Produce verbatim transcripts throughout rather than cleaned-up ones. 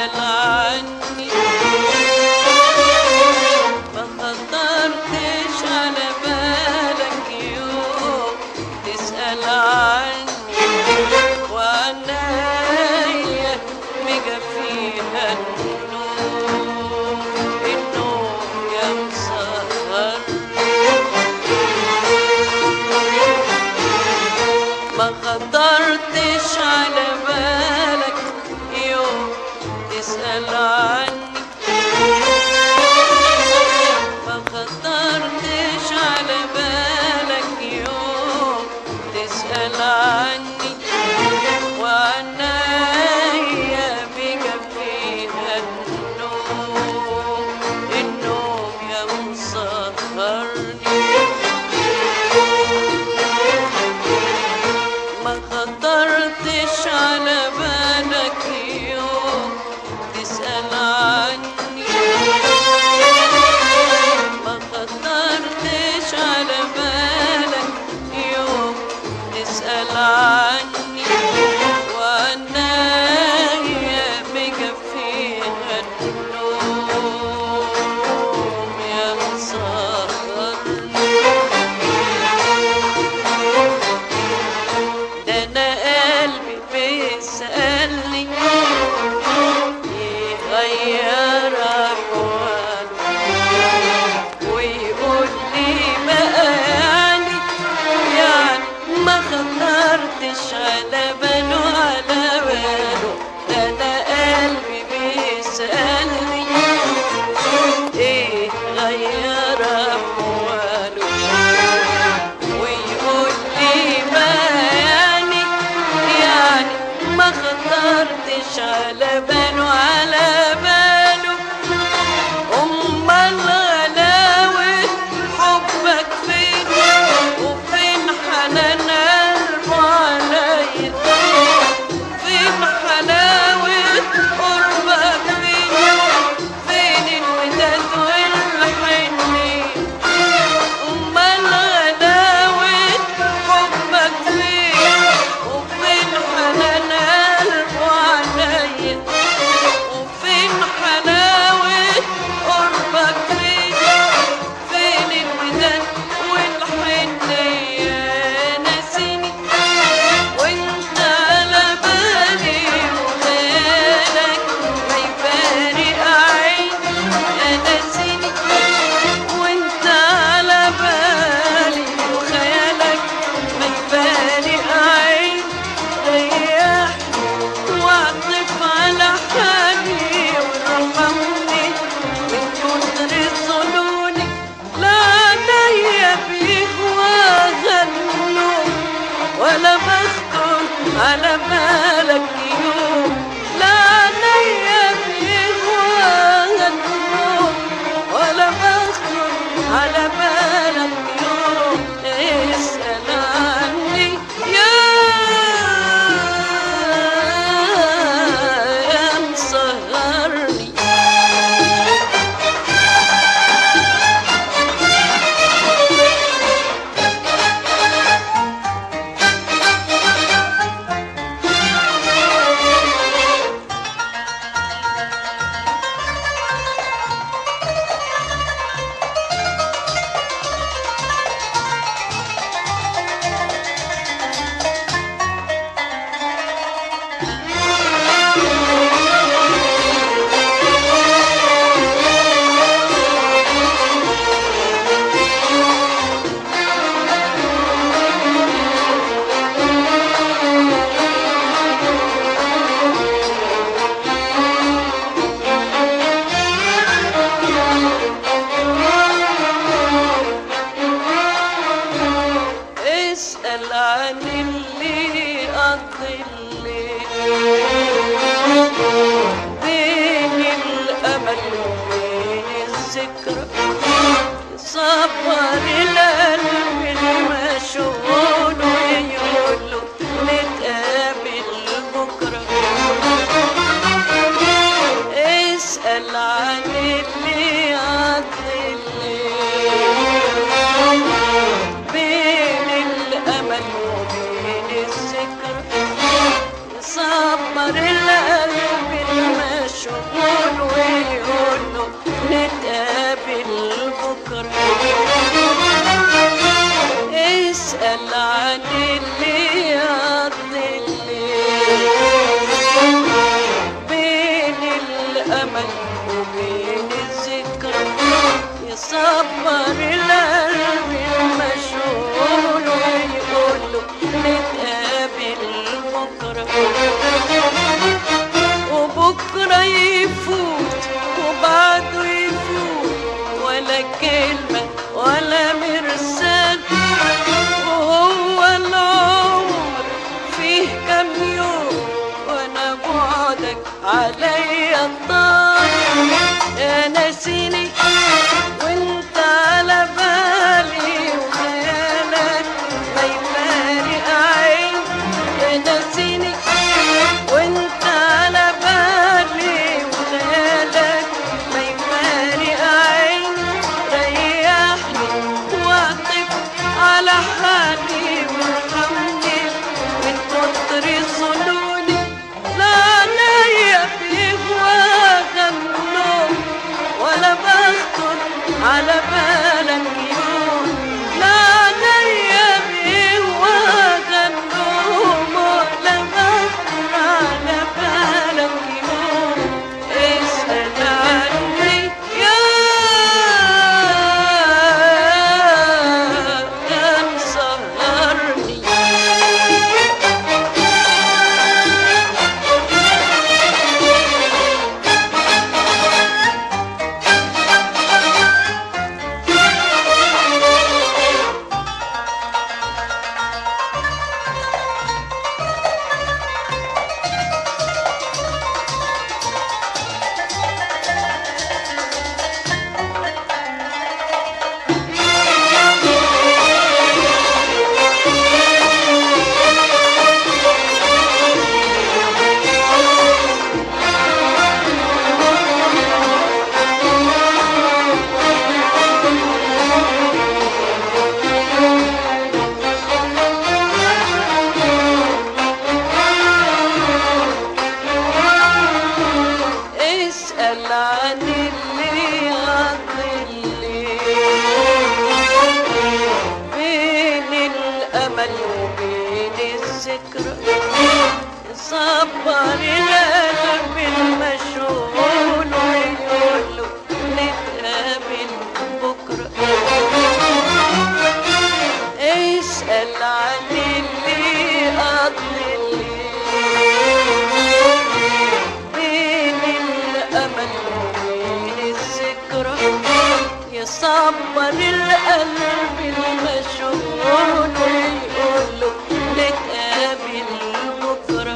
تسأل عني، ما خطرتش على بالك يوم تسأل عني، وعنايا مجفيها النوم، النوم يا مسهرني. ما خطرتش على بالك يوم تسأل عني، ما خطرتش على بالك يوم تسأل عني، وعنايا بجفيها النوم، النوم يا مسهرني. ما خطرتش على بالك يوم تسأل عني، ما خطرتش على بالك يوم تسأل عني، وعنايا مجفيها النوم يا مسهرني. ده أنا قلبي بيسألني يغير أحواله، ويقول لي بقى يعني يعني ما خطرتش على باله على باله. ده أنا قلبي بيسألني إيه غير أحواله، ويقول لي بقى يعني يعني ما خطرتش على باله على باله. أمال غلاوة حبك فين، وفين حنان قلبه عليا، فين حلاوة قربك فين، فين الوداد والحنين. أمال غلاوة حبك فين، وفين حنان قلبه عليا، وفين حلاوة قربك فين، فين الوداد والحنية. ناسيني وانت على بالي، وخيالك ما يفارق عيني. يا ناسيني وانت على بالي، وخيالك ما يفارق عيني. ريحني واعطف على حالي، وارحمني من كتر ظنوني. لا عليا بيهواها النوم، ولا بخطر على بالك يوم. لا عليا بيهواها النوم، ولا بخطر على بالك يوم. اسأل عني يا يا مسهرني. اسأل عن اللي قضي الليل بين الأمل وبين الذكرى، يصبر القلب المشغول ويقول له نتقابل بكرة. اسأل عن اللي قضي الليل بين الأمل وبين الذكرى، يصبر القلب المشغول مشغول ويقول له نتقابل بكرة. اسأل عن اللي يقضي الليل بين الأمل وبين الذكرى، يصبر القلب المشغول ويقول له نتقابل بكرة. وبكرة يفوت وبعده يفوت ولا كلمة ولا مرسال، وهو العمر فيه كم يوم وانا بعدك عليا طال. يا ناسيني وانت على بالي وخيالك ما يفارق عين. يا ناسيني وانت على بالي وخيالك ما يفارق عين. ريحني واعطف على حالي وارحمني من كتر ظنوني. لا عليا بيهواك النوم ولا بخطر على بالك يوم. لا عليا بيهواك النوم ولا بخطر على بالك يوم. اسأل عني يا كان سهرني. اسأل عن اللي يقضي الليل بين الأمل وبين الذكرى، يصبر القلب المشغول ويقول له نتقابل بكرة. اسأل عن اللي يقضي الليل بين الأمل وبين الذكرى، يصبر القلب المشغول ويقول له نتقابل بكرة.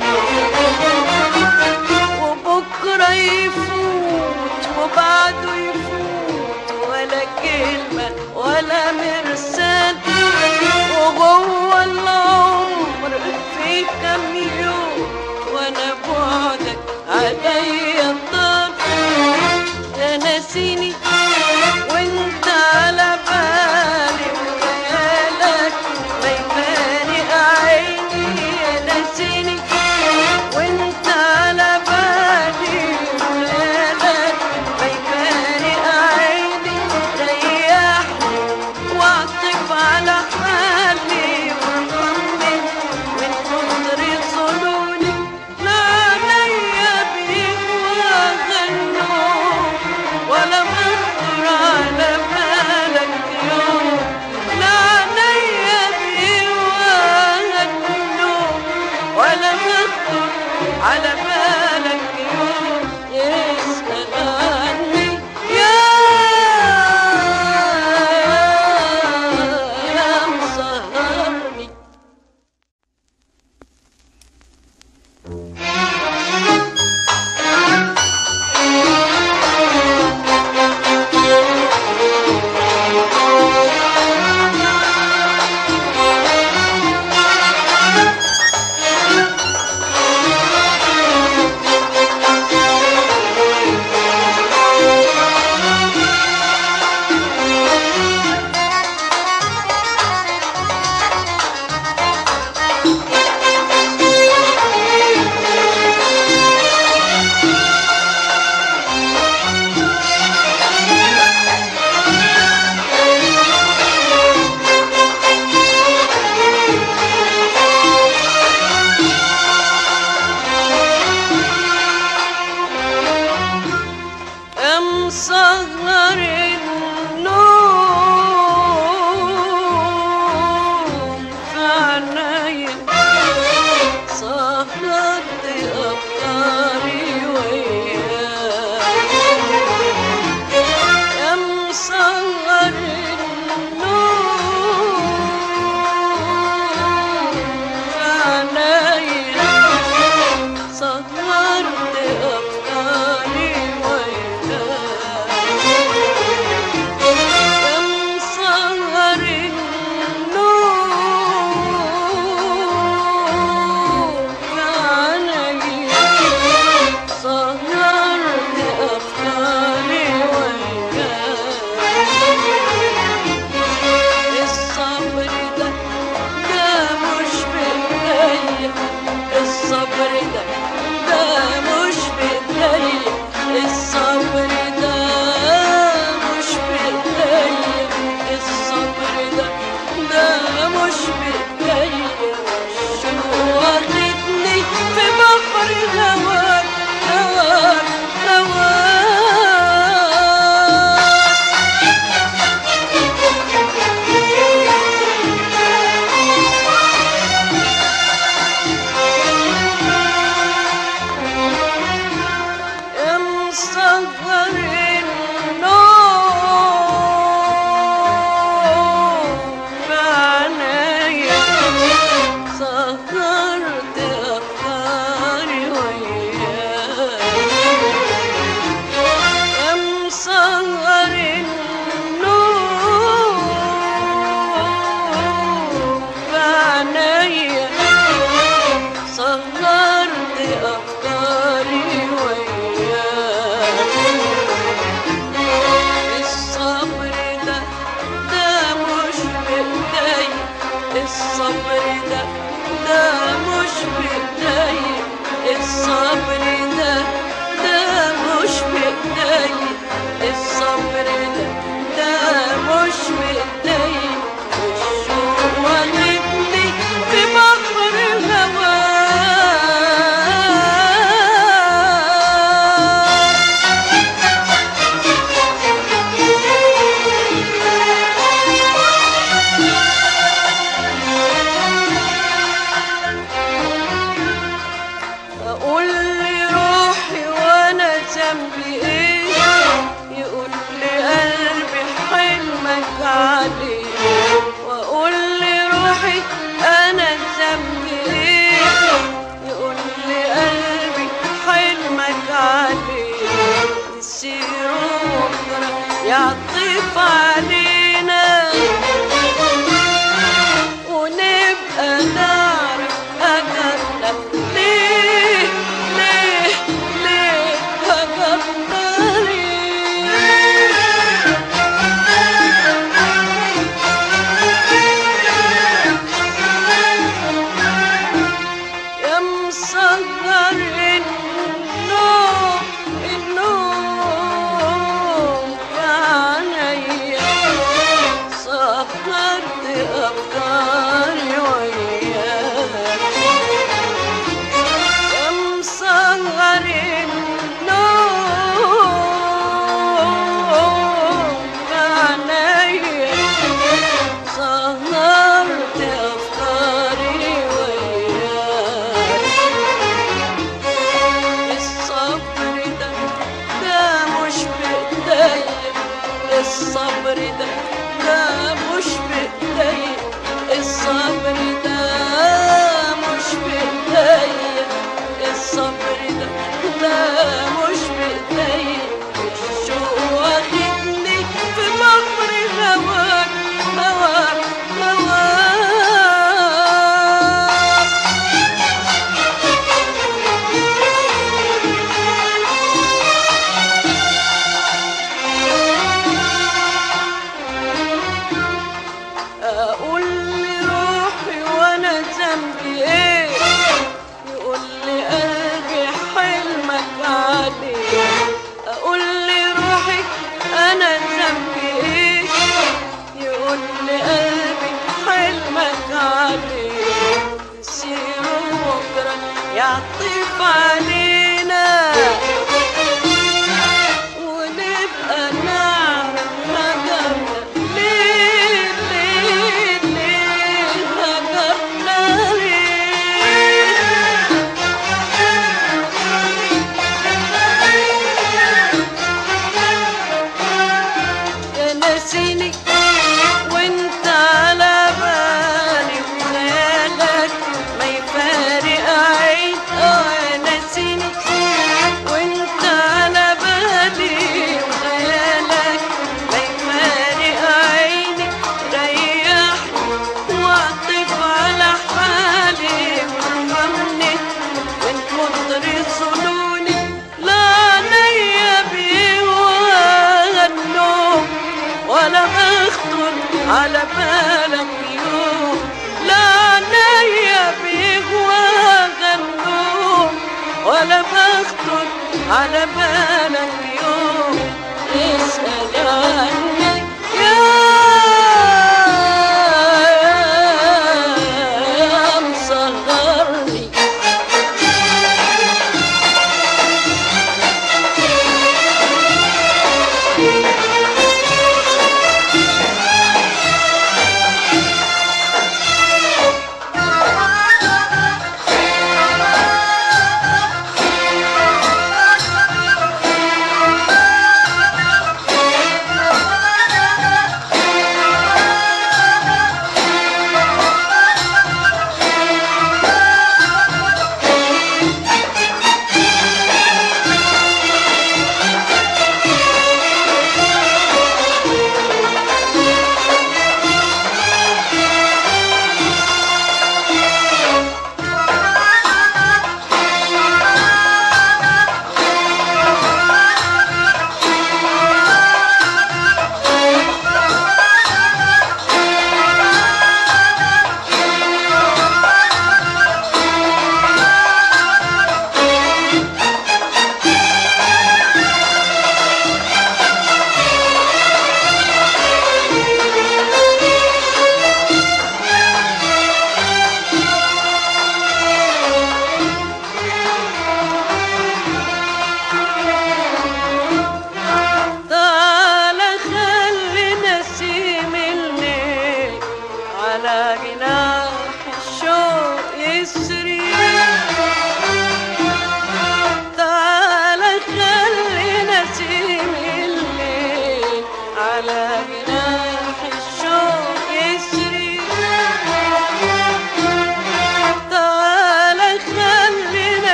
وبكرة يفوت وبعده يفوت ولا كلمة ولا مرسال، وجوه العمر في كم يوم وانا بعدك عليا طال. يا ناسيني وانت على بالي وخيالك ما يفارق عيني. يا ناسيني وانت على بالي وخيالك ما يفارق عيني. ريحني واعطف على حالي وارحمني من كتر ظنوني. لا عليا بيهواك النوم ولا مسهر النوم بعينيا، سهرت أفكاري وياك يا مسهر النوم بعينيا، سهرت أفكاري وياك. الصبر ده ده مش بإيدي، الصبر ده ده مش بإيدي، الصبر ده ده مش بإيدي، الصبر ده ده مش بإيدي. الشوق واخدني في بحر الهوى. أقول لي روحي وأنا ذنبي إيه، يقول لي قلبي حلمك عليه. وأقول لي روحي أنا ذنبي إيه، يقول لي قلبي حلمك عليه. نسير بكرة يعطف علينا ونبقى نعرف أجلنا ليه ليه ليه أجلنا ليه. يا مسهر النوم النوم بعينيا، سهرت أفكاري وياك يا مسهر النوم بعينيا، سهرت أفكاري وياك. الصبر ده ده مش بإيدي، الصبر ده ده مش بإيدي، الصبر ده مش بإيدي، الصبر ده ده مش بإيدي. الشوق واخدني في بحر هواك هواك هواك. أقول لي روحي وأنا ذنبي إيه، يقول لي قلبي حلمك عليه. أقول لي روحي أنا ذنبي إيه، يقول لي قلبي حلمك عليه. نسير بكرة يعطف علينا ونبقى نعرف هجرنا ليه ليه ليه هجرنا ليه. يا ناسيني وانت على بالي وخيالك ما يفارق عين. اه يا ناسيني وانت على بالي وخيالك ما يفارق عيني. ريحني واعطف على حالي وارحمني من كتر ظنوني. لا عليا بيهواها النوم ولا بخطر على بالك يوم. لا عليا بيهواها النوم ولا بخطر على بالك يوم. اسأل عني يا مصغرني.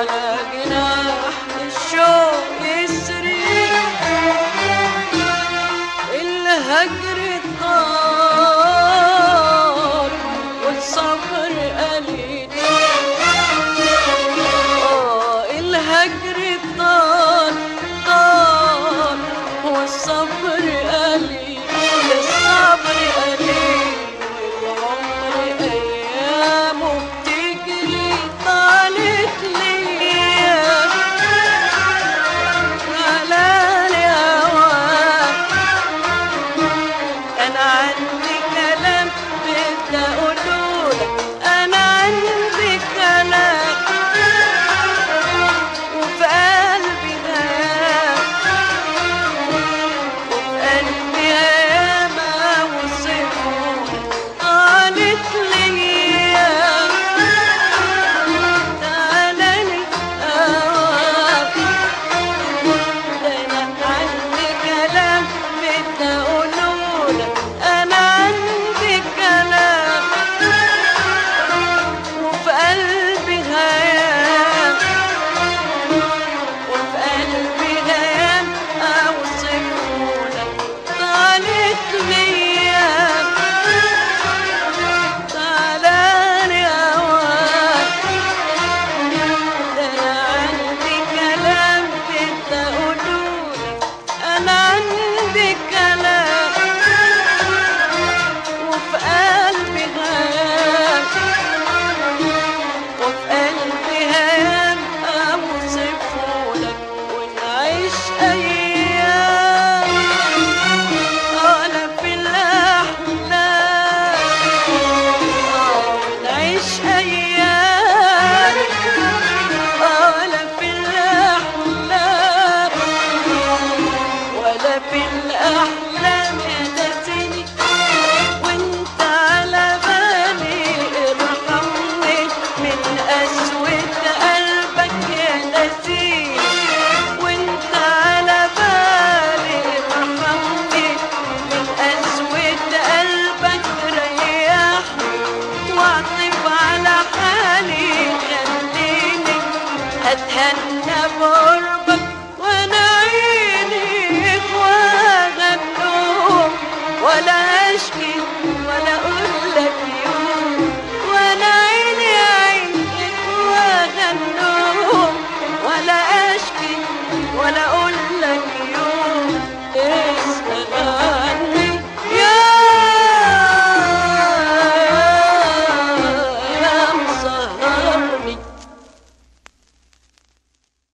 على جناح الشوق يسري الهجر طار والصبر قليل. اه الهجر طار طار والصبر قليل، الصبر قليل والعمر ايامه بتجري طالت ليا على الهوى. انا عندي كلام بدي اقولهولك، انا عندي كلام وفي قلبي هيام، وفي قلبي هيام اوصفهولك قالت ليا تعالى الهوى. انا عندي كلام بدي اقولهولك، انا عندي كلام وفي قلبي هيام، وفي قلبي هيام اوصفهولك طالت ليا تعالى الهوى. انا عندي كلام بدي اقولهولك، انا عندي كلام وفي قلبي هيام، وفي قلبي هيام اوصفهولك ونعيش ايام ولا في الاحلام. اه ونعيش ايام ولا في الاحلام، ولا في الاحلام يا ناسيني وانت على بالي. ارحمني من قسوة قلبك يا ناسيني وانت على بالي. ارحمني من قسوة قلبك، ريحني واعطف على حالي، خليني اتهنى بقربك وانا عيني واغنوم ولا اشكي